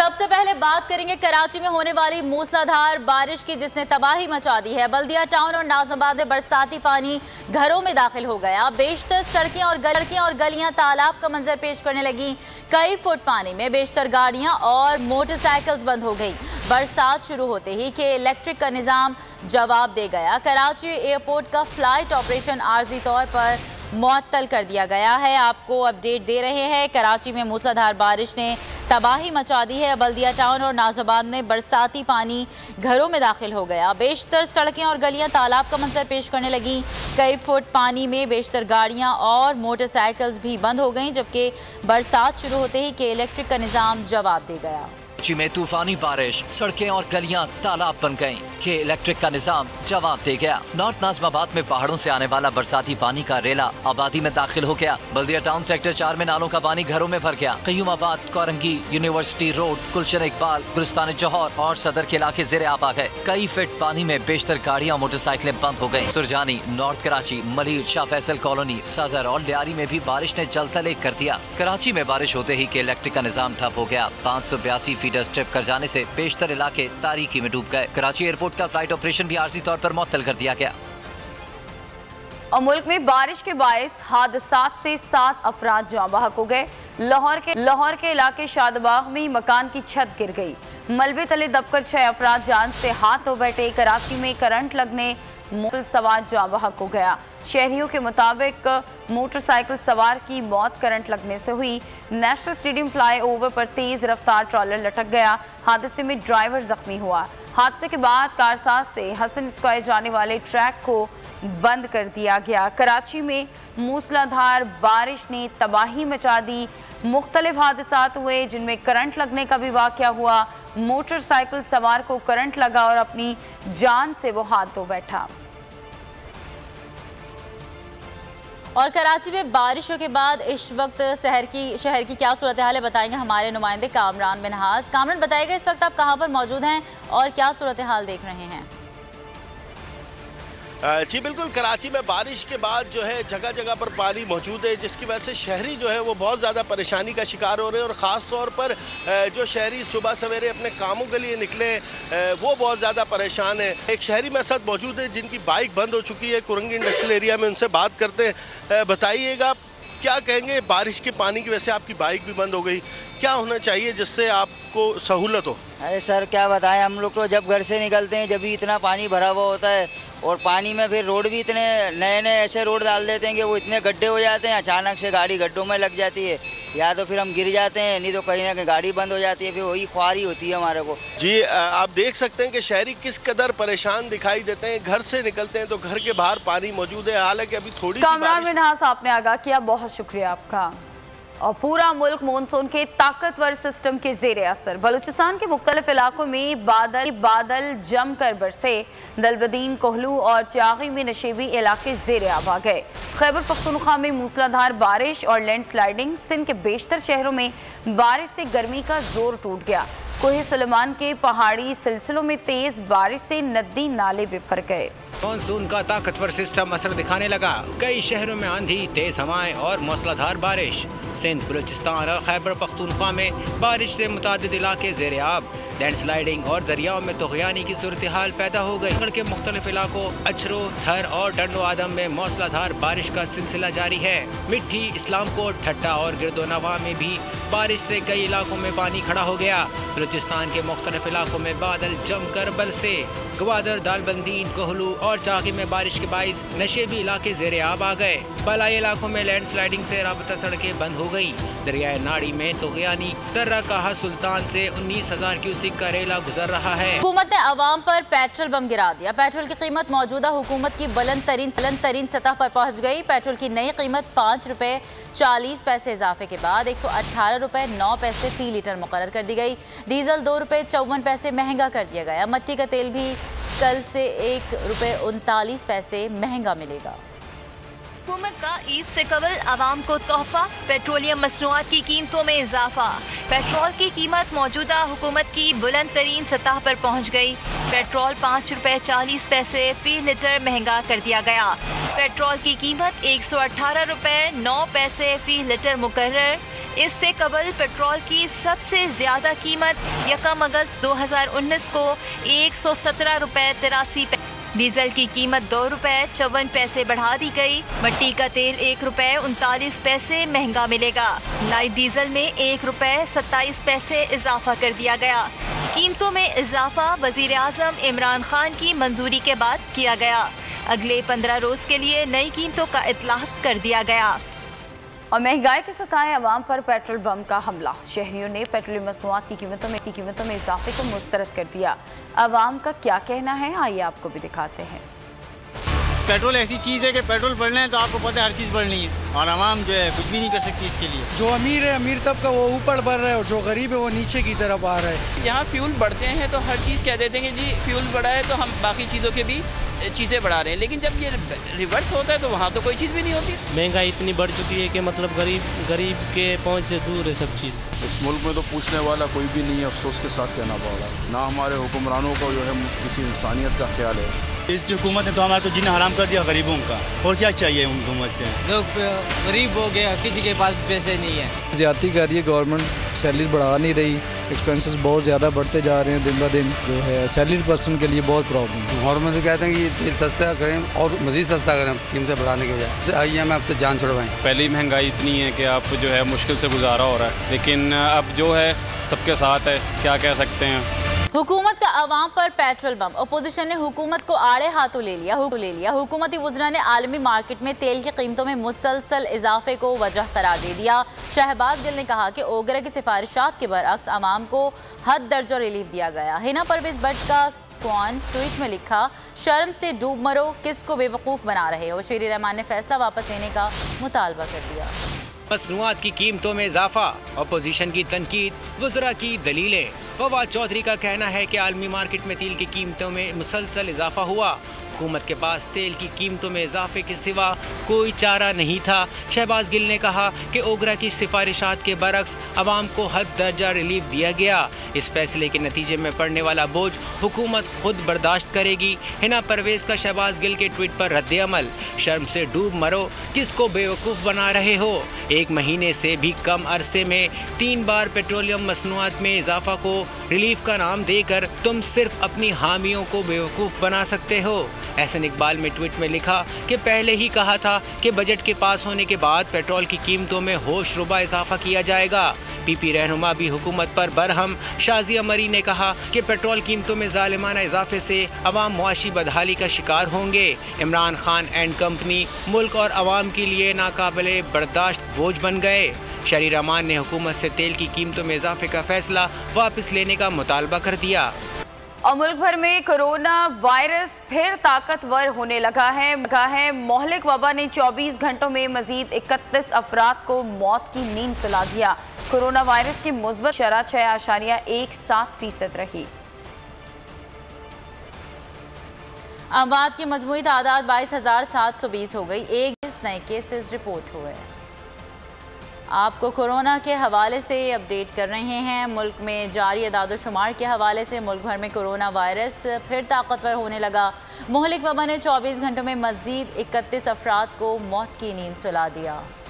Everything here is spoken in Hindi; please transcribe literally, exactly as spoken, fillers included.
सबसे पहले बात करेंगे कराची में होने वाली मूसलाधार बारिश की, जिसने तबाही मचा दी है। बल्दिया टाउन और नाज़िमाबाद में बरसाती पानी घरों में दाखिल हो गया। बेशतर सड़कें और सड़कें और गलियां तालाब का मंजर पेश करने लगी। कई फुट पानी में बेशतर गाड़ियां और मोटरसाइकिल्स बंद हो गई। बरसात शुरू होते ही के इलेक्ट्रिक का निज़ाम जवाब दे गया। कराची एयरपोर्ट का फ्लाइट ऑपरेशन आर्जी तौर पर मुअत्तल कर दिया गया है। आपको अपडेट दे रहे हैं। कराची में मूसलाधार बारिश ने तबाही मचा दी है। बल्दिया टाउन और नाज़िमाबाद में बरसाती पानी घरों में दाखिल हो गया। बेशतर सड़कें और गलियां तालाब का मंजर पेश करने लगी। कई फुट पानी में बेशतर गाड़ियां और मोटरसाइकिल्स भी बंद हो गईं, जबकि बरसात शुरू होते ही के इलेक्ट्रिक का निज़ाम जवाब दे गया। कराची में तूफानी बारिश, सड़कें और गलियां तालाब बन गईं, के इलेक्ट्रिक का निजाम जवाब दे गया। नॉर्थ नाज़िमाबाद में पहाड़ों से आने वाला बरसाती पानी का रेला आबादी में दाखिल हो गया। बल्दिया टाउन सेक्टर चार में नालों का पानी घरों में भर गया। कयूमाबाद, कोरंगी, यूनिवर्सिटी रोड, गुलशन इकबाल, गुलिस्तान जौहर और सदर के इलाके ज़ेरे आब आ गए। कई फीट पानी में बेशतर गाड़ियां मोटरसाइकिलें बंद हो गयी। सुरजानी, नॉर्थ कराची, मलिर, शाह फैसल कॉलोनी, सदर और लियारी में भी बारिश ने जलतले कर दिया। कराची में बारिश होते ही के इलेक्ट्रिक का निजाम ठप हो गया। पाँच सौ बयासी फीट स्ट्रिप कर जाने से बेशतर इलाके तारीकी में डूब गए। कराची एयरपोर्ट का फ्लाइट ऑपरेशन भी आर्जी तौर पर मुअत्तल कर दिया गया। और मुल्क में बारिश के बायस हादसात से सात अफराद जाँ बहक हो गए। लाहौर के लाहौर के इलाके शादबाग में मकान की छत गिर गई। मलबे तले दबकर छह अफराद जान से हाथ धो बैठे। कराची में करंट लगने मोटर सवार जाँ बहक हो गया। शहरियों के मुताबिक मोटरसाइकिल सवार की मौत करंट लगने से हुई। नेशनल स्टेडियम फ्लाई ओवर पर तेज रफ्तार ट्रॉलर लटक गया। हादसे में ड्राइवर जख्मी हुआ। हादसे के बाद कारसाज से हसन स्क्वायर जाने वाले ट्रैक को बंद कर दिया गया। कराची में मूसलाधार बारिश ने तबाही मचा दी। मुख्तलिफ हादसात हुए, जिनमें करंट लगने का भी वाक़या हुआ। मोटरसाइकिल सवार को करंट लगा और अपनी जान से वो हाथ धो बैठा। और कराची में बारिशों के बाद इस वक्त शहर की शहर की क्या सूरत हाल है, बताएंगे हमारे नुमाइंदे कामरान मिनहास। कामरान, बताइएगा इस वक्त आप कहां पर मौजूद हैं और क्या सूरत हाल देख रहे हैं? जी बिल्कुल, कराची में बारिश के बाद जो है जगह जगह पर पानी मौजूद है, जिसकी वजह से शहरी जो है वो बहुत ज़्यादा परेशानी का शिकार हो रहे हैं। और ख़ास तौर पर जो शहरी सुबह सवेरे अपने कामों के लिए निकले वो बहुत ज़्यादा परेशान है। एक शहरी मेरे साथ मौजूद है जिनकी बाइक बंद हो चुकी है कुरंगी इंडस्ट्रियल एरिया में, उनसे बात करते हैं। बताइएगा क्या कहेंगे, बारिश के पानी की वजह से आपकी बाइक भी बंद हो गई, क्या होना चाहिए जिससे आपको सहूलत हो? अरे सर क्या बताएं, हम लोग तो जब घर से निकलते हैं जब भी इतना पानी भरा हुआ होता है, और पानी में फिर रोड भी इतने नए नए ऐसे रोड डाल देते हैं कि वो इतने गड्ढे हो जाते हैं, अचानक से गाड़ी गड्ढों में लग जाती है, या तो फिर हम गिर जाते हैं, नहीं तो कहीं ना कहीं गाड़ी बंद हो जाती है। फिर वही ख्वारी होती है हमारे को। जी आप देख सकते हैं कि शहरी किस कदर परेशान दिखाई देते हैं। घर से निकलते हैं तो घर के बाहर पानी मौजूद है। हालांकि अभी थोड़ी सी बारिश आपने आगाह किया, बहुत शुक्रिया आपका। और पूरा मुल्क मानसून के ताकतवर सिस्टम के जेर असर। बलूचिस्तान के मुख्तलिफ इलाकों में बादल बादल जमकर बरसे। दलबदीन, कोहलू और चागी में नशेबी इलाके जेर आब आ गए। खैबर पख्तूनख्वा में मूसलाधार बारिश और लैंडस्लाइडिंग। सिंध के बेशतर शहरों में बारिश से गर्मी का जोर टूट गया। कोहे सुलेमान के पहाड़ी सिलसिलों में तेज बारिश से नदी नाले बिफर गए। मानसून का ताकतवर सिस्टम असर दिखाने लगा। कई शहरों में आंधी, तेज हवाएं और मूसलाधार बारिश। सिंध, बलूचिस्तान और खैबर पख्तूनख्वा में बारिश से मुतादिद इलाके ज़ेरे आब। लैंडस्लाइडिंग और दरियाओं में तुग़यानी की सूरत हाल पैदा हो गई। सड़क के मुख्तलिफ इलाकों अछरो, थर और डंडो आदम में मूसलाधार बारिश का सिलसिला जारी है। मिट्टी, इस्लामकोट, ठट्टा और गिरदोनवा में भी बारिश से कई इलाकों में पानी खड़ा हो गया। बलूचिस्तान के मुख्तलिफ इलाकों में बादल जमकर बरसे। गवादर, दालबंदीन, कोहलू और चाकी में बारिश के बाइस नशेबी इलाके ज़ेरे आब आ गए। बलाई इलाकों में लैंडस्लाइडिंग से राबता सड़कें बंद हो गई। दरियाए नाड़ी में तुग़यानी तर्रा कहा सुल्तान से उन्नीस हजार क्यूसिक का रेला गुजर रहा है। हुकूमत ने अवाम पर पेट्रोल बम गिरा दिया। पेट्रोल की कीमत मौजूदा हुकूमत की बुलंद तरीन बुलंद तरीन सतह पर पहुँच गई। पेट्रोल की नई कीमत पाँच रुपये चालीस पैसे इजाफे के बाद एक सौ अठारह रुपये नौ पैसे फी लीटर मुकर्रर कर दी गई। डीजल दो रुपये चौवन पैसे महंगा कर दिया गया। मट्टी का तेल भी कल से एक रुपये उनतालीस पैसे महंगा मिलेगा। हुकूमत का ईद से कबल आवाम को तोहफा, पेट्रोलियम मसनूआत की कीमतों में इजाफा। पेट्रोल की कीमत मौजूदा हुकूमत की बुलंद तरीन सतह पर पहुँच गई। पेट्रोल पाँच रुपये चालीस पैसे फी लीटर महंगा कर दिया गया। पेट्रोल की कीमत एक सौ अठारह रुपये नौ पैसे फी लीटर मुकर्रर। इससे कबल पेट्रोल की सबसे ज्यादा कीमत यकम अगस्त दो हजार उन्नीस को एक सौ सत्रह रुपए तिरासी डीजल की कीमत दो रुपए चौवन पैसे बढ़ा दी गई। मट्टी का तेल एक रुपए उनतालीस पैसे महंगा मिलेगा। लाइट डीजल में एक रुपए सत्ताईस पैसे इजाफा कर दिया गया। कीमतों में इजाफा वजीर आजम इमरान खान की मंजूरी के बाद किया गया। अगले पंद्रह रोज के लिए नई कीमतों का इतलाह कर दिया गया। और महंगाई के सताए अवाम पर पेट्रोल बम का हमला। शहरियों ने पेट्रोलियम मसनूआत की कीमतों में की कीमतों में इजाफे को मुस्तरद कर दिया। अवाम का क्या कहना है, आइए आपको भी दिखाते हैं। पेट्रोल ऐसी चीज़ है कि पेट्रोल बढ़ना है तो आपको पता है हर चीज़ बढ़नी है और आवाम जो है कुछ भी नहीं कर सकती इसके लिए। जो अमीर है अमीर तबका वो ऊपर बढ़ रहा है और जो गरीब है वो नीचे की तरफ आ रहा है। यहाँ फ्यूल बढ़ते हैं तो हर चीज़ कह देते हैं कि जी फ्यूल बढ़ा है तो हम बाकी चीज़ों के भी चीज़ें बढ़ा रहे हैं, लेकिन जब ये रिवर्स होता है तो वहाँ तो कोई चीज़ भी नहीं होती। महंगाई इतनी बढ़ चुकी है कि मतलब गरीब गरीब के पहुँच से दूर है सब चीज़। इस मुल्क में तो पूछने वाला कोई भी नहीं है, अफसोस के साथ कहना पड़ रहा है। ना हमारे हुक्मरानों को जो है किसी इंसानियत का ख्याल है। इस हुकूमत ने तो हमारा तो जीना हराम कर दिया गरीबों का, और क्या चाहिए उन हुकूमत से। लोग गरीब हो गए, किसी के पास पैसे नहीं है। ज्यादती कर रही है गवर्नमेंट, सैलरी बढ़ा नहीं रही, एक्सपेंसेस बहुत ज़्यादा बढ़ते जा रहे हैं दिन ब दिन, जो है सैलरी पर्सन के लिए बहुत प्रॉब्लम है। गवर्नमेंट से कहते हैं कि ये तेल सस्ता करें और मज़ीद सस्ता करें कीमतें बढ़ाने के बजाय। आइए हम अब तो जान छुड़वाएं। पहले ही महंगाई इतनी है कि आप जो है मुश्किल से गुजारा हो रहा है, लेकिन अब जो है सबके साथ है, क्या कह सकते हैं। हुकूमत का अवाम पर पेट्रोल बम। अपोजिशन ने हुकूमत को आड़े हाथों ले लिया ले लिया हुकूमती वज़रा ने आलमी मार्केट में तेल की कीमतों में मुसलसल इजाफे को वजह करार दे दिया। शहबाज गिल ने कहा कि ओगरा की सिफारिशात के बरअक्स अवाम को हद दर्जा रिलीफ दिया गया। हिना परवेज भट्ट का कौन ट्वीट में लिखा, शर्म से डूब मरो, किसको बेवकूफ़ बना रहे हो। शेर रहमान ने फैसला वापस लेने का मुतालबा कर दिया। मसनूआत की कीमतों में इजाफा, अपोजिशन की तनकीद, वज़रा की दलीलें। फवाद चौधरी का कहना है कि आलमी मार्केट में तेल की कीमतों में मुसलसल इजाफा हुआ। हुकूमत के पास तेल की कीमतों में इजाफे के सिवा कोई चारा नहीं था। शहबाज गिल ने कहा कि ओगरा की सिफारिशात के बरक्स अवाम को हद दर्जा रिलीफ दिया गया। इस फैसले के नतीजे में पड़ने वाला बोझ हुकूमत खुद बर्दाश्त करेगी। हिना परवेज का शहबाज गिल के ट्वीट पर रद्द अमल, शर्म से डूब मरो, किसको बेवकूफ़ बना रहे हो। एक महीने से भी कम अरसे में तीन बार पेट्रोलियम मसनूआत में इजाफा को रिलीफ का नाम देकर तुम सिर्फ अपनी हामियों को बेवकूफ़ बना सकते हो। एहसन इकबाल में ट्वीट में लिखा कि पहले ही कहा था कि बजट के पास होने के बाद पेट्रोल की कीमतों में होश रुबा इजाफा किया जाएगा। पीपी रहनुमा भी हुकूमत पर बरहम। शाजिया मरी ने कहा कि पेट्रोल कीमतों में जालिमाना इजाफे से अवाम मुआशी बदहाली का शिकार होंगे। इमरान खान एंड कंपनी मुल्क और अवाम के लिए नाकाबिले बर्दाश्त बोझ बन गए। शरीर रहमान ने हुकूमत से तेल की कीमतों में इजाफे का फैसला वापस लेने का मुतालबा कर दिया। और मुल्क भर में कोरोना वायरस फिर ताकतवर होने लगा है लगा है मोहलिक वबा ने चौबीस घंटों में मजीद इकतीस अफराद को मौत की नींद सुला दिया। कोरोना वायरस की मुस्बत शरह छह आशारिया एक सात फीसद रही। अमवात की मजमूई तादाद बाईस हजार सात सौ बीस हो गई। एक नए केसेस रिपोर्ट हुए। आपको कोरोना के हवाले से अपडेट कर रहे हैं। मुल्क में जारी अदाद-ओ-शुमार के हवाले से मुल्क भर में कोरोना वायरस फिर ताकतवर होने लगा। मोहलिक वबा ने चौबीस घंटों में मजीद इकतीस अफराद को मौत की नींद सुला दिया।